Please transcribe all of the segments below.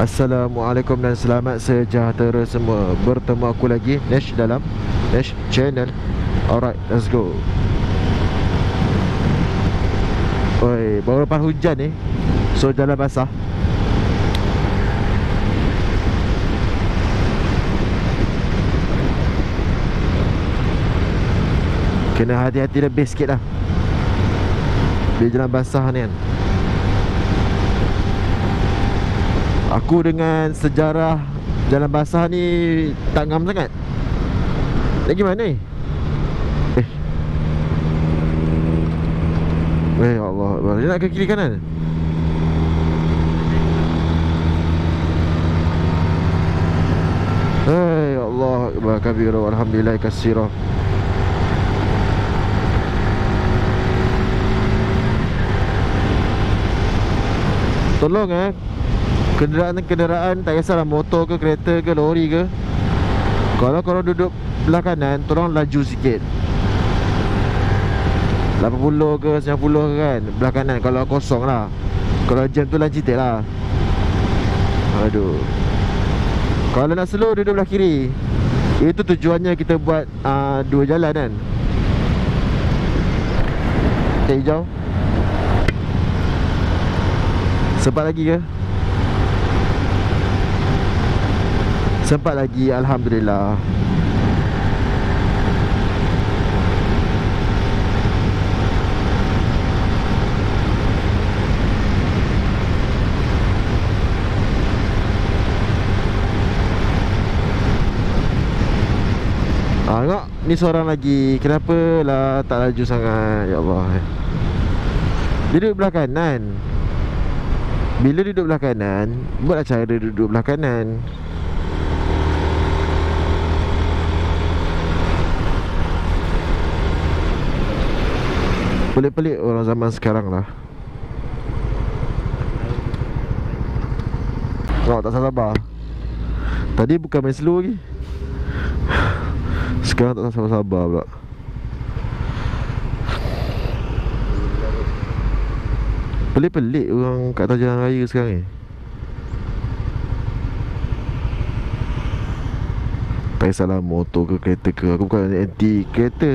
Assalamualaikum dan selamat sejahtera semua. Bertemu aku lagi Nesh dalam Nesh Channel. Alright, let's go. Oi, baru lepas hujan ni, so jalan basah. Kena hati-hati lebih sikit lah di jalan basah ni kan. Aku dengan sejarah jalan basah ni tak ngam sangat. Lagi mana ni? Ya Allah, dia nak ke kiri kanan. Ya Allah, akbar kabira walhamdulillah katsira. Tolong kenderaan tak kisahlah motor ke, kereta ke, lori ke, kalau korang duduk belah kanan, tolong laju sikit 80 ke 90 ke kan, belah kanan kalau kosong lah. Kalau jam tu lanci tak lah. Aduh. Kalau nak slow, duduk belah kiri. Itu tujuannya kita buat dua jalan kan. Okay, hijau. Sempat lagi ke? Sempat lagi, alhamdulillah. Tengok, ni seorang lagi. Kenapa lah tak laju sangat? Ya Allah. Dia duduk belah kanan. Bila duduk belah kanan, buatlah cara duduk belah kanan. Pelik-pelik orang zaman sekarang lah. Tak sabar. Tadi bukan main slow lagi, sekarang tak sabar-sabar pula. Pelik-pelik orang kat atas jalan raya sekarang ni. Tak kisahlah motor ke kereta ke, aku bukan anti kereta.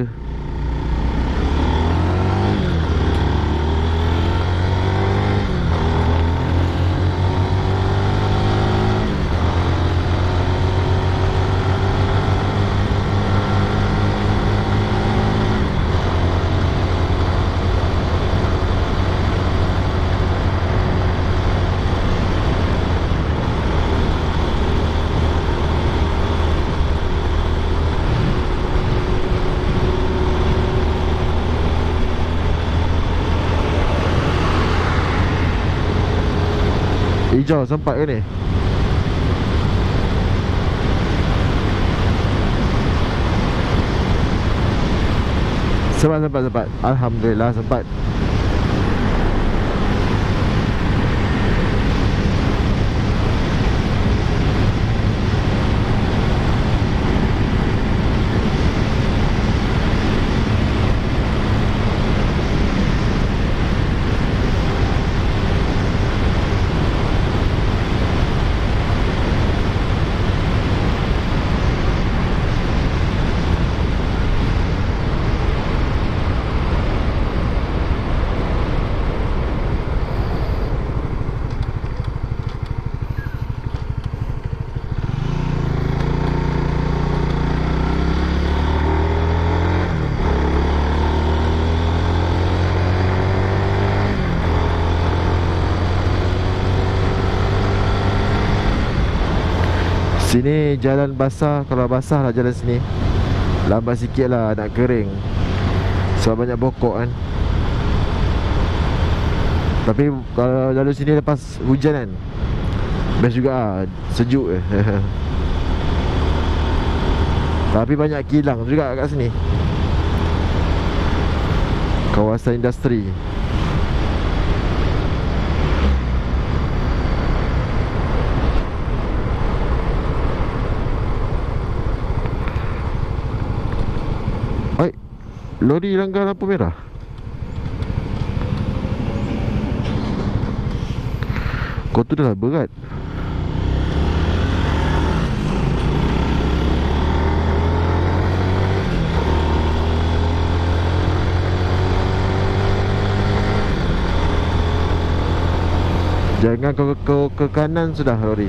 Hijau sempat ke ni? Sempat. Alhamdulillah sempat. Sini jalan basah. Kalau basah lah jalan sini, lambat sikit lah nak kering sebab banyak pokok kan. Tapi kalau lalu sini lepas hujan kan, best juga lah, sejuk je. Tapi banyak kilang juga kat sini, kawasan industri. Lori langgar lampu merah. Kau tu dah berat. Jangan kau ke kanan sudah lori.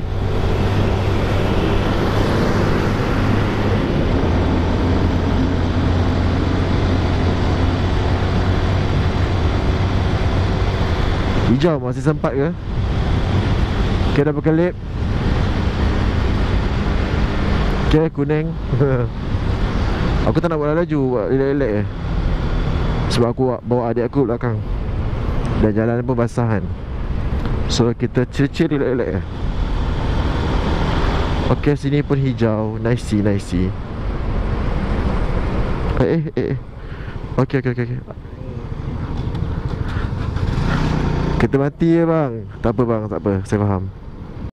Hijau masih sempat ke? Okay, dah berkelip. Okay, kuning. Aku tak nak buat laju, buat elek-elek je. Sebab aku bawa adik aku belakang. Dan jalan pun basah kan. So kita chill-chill elek-elek je. Okay, sini pun hijau. Nicey. Okay. Kita mati je bang. Tak apa bang, tak apa, saya faham.